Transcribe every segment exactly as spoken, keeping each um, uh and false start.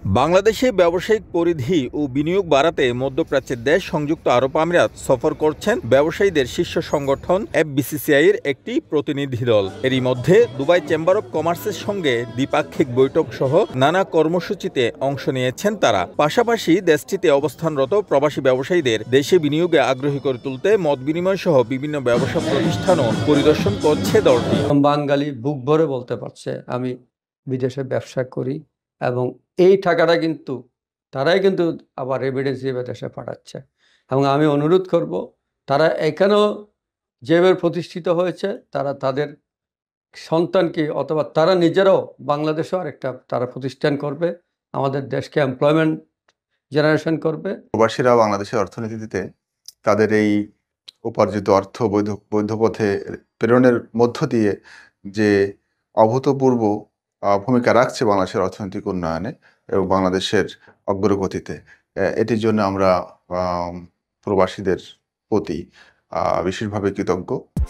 বাংলাদেশে ব্যবসায়িক পরিধি ও বিনিয়োগ বাড়াতে মধ্যপ্রাচ্যের দেশ সংযুক্ত আরব আমিরাত সফর করছেন ব্যবসায়ীদের শীর্ষ সংগঠন এফবিসিসিআইয়ের একটি প্রতিনিধি দল। এরই মধ্যে দুবাই চেম্বার অব কমার্সের সঙ্গে দ্বিপাক্ষিক বৈঠক সহ নানা কর্মসূচিতে অংশ নিয়েছেন তারা। পাশাপাশি দেশটিতে অবস্থানরত প্রবাসী ব্যবসায়ীদের দেশে বিনিয়োগে আগ্রহী করে তুলতে মত বিনিময় সহ বিভিন্ন ব্যবসা প্রতিষ্ঠানও পরিদর্শন করছে দলটি। বাঙালি বুক ভরে বলতে পারছে আমি বিদেশে ব্যবসা করি, এবং এই টাকাটা কিন্তু তারাই কিন্তু আবার এভিডেন্স হিসেবে দেশে পাঠাচ্ছে। এবং আমি অনুরোধ করব, তারা এখানেও যেভাবে প্রতিষ্ঠিত হয়েছে তারা তাদের সন্তানকে অথবা তারা নিজেরাও বাংলাদেশেও আরেকটা তারা প্রতিষ্ঠান করবে, আমাদের দেশকে এমপ্লয়মেন্ট জেনারেশন করবে। প্রবাসীরা বাংলাদেশের অর্থনীতিতে তাদের এই উপার্জিত অর্থ বৈধ বৈধ পথে প্রেরণের মধ্য দিয়ে যে অভূতপূর্ব ভূমিকা রাখছে বাংলাদেশের অর্থনৈতিক উন্নয়নে এবং বাংলাদেশের অগ্রগতিতে, এটির জন্য আমরা প্রবাসীদের প্রতি বিশেষভাবে কৃতজ্ঞ।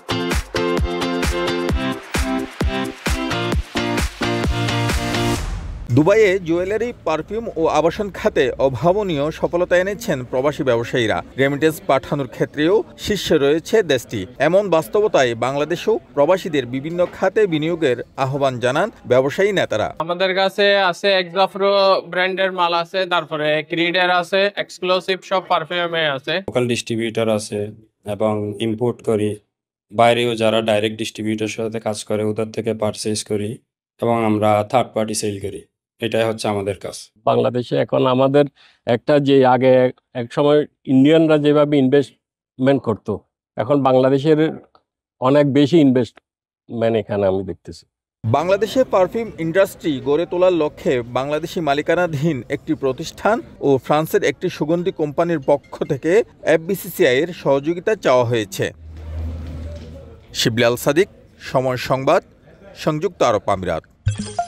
দুবাইয়ে জুয়েলারি, পারফিউম ও আবাসন খাতে অভাবনীয় সফলতা এনেছেন প্রবাসী ব্যবসায়ীরা। রেমিটেন্স পাঠানোর ক্ষেত্রেও শীর্ষে রয়েছে দেশটি। এমন বাস্তবতায় বাংলাদেশেও প্রবাসীদের বিভিন্ন খাতে বিনিয়োগের আহ্বান জানান ব্যবসায়ী নেতারা। আমাদের কাছে আছে এক্সাফ্রো ব্র্যান্ডের মাল আছে, তারপরে ক্রিডের আছে, এক্সক্লুসিভ সব পারফিউমে আছে, লোকাল ডিস্ট্রিবিউটর আছে এবং ইম্পোর্ট করি। বাইরেও যারা ডাইরেক্ট ডিস্ট্রিবিউটরের সাথে কাজ করে ওদের থেকে পারচেজ করি এবং আমরা থার্ড পার্টি সেল করি। এটাই হচ্ছে আমাদের কাজ। বাংলাদেশে এখন আমাদের একটা যে আগে এক সময় ইন্ডিয়ানরা যেভাবে ইনভেস্টমেন্ট করতো, এখন বাংলাদেশের অনেক বেশি ইনভেস্টমেন্ট এখানে আমি দেখতেছি। বাংলাদেশে পারফিউম ইন্ডাস্ট্রি গড়ে তোলার লক্ষ্যে বাংলাদেশি মালিকানাধীন একটি প্রতিষ্ঠান ও ফ্রান্সের একটি সুগন্ধি কোম্পানির পক্ষ থেকে এফবিসিসিআইয়ের সহযোগিতা চাওয়া হয়েছে। শিবলি আল সাদিক, সময় সংবাদ, সংযুক্ত আরব আমিরাত।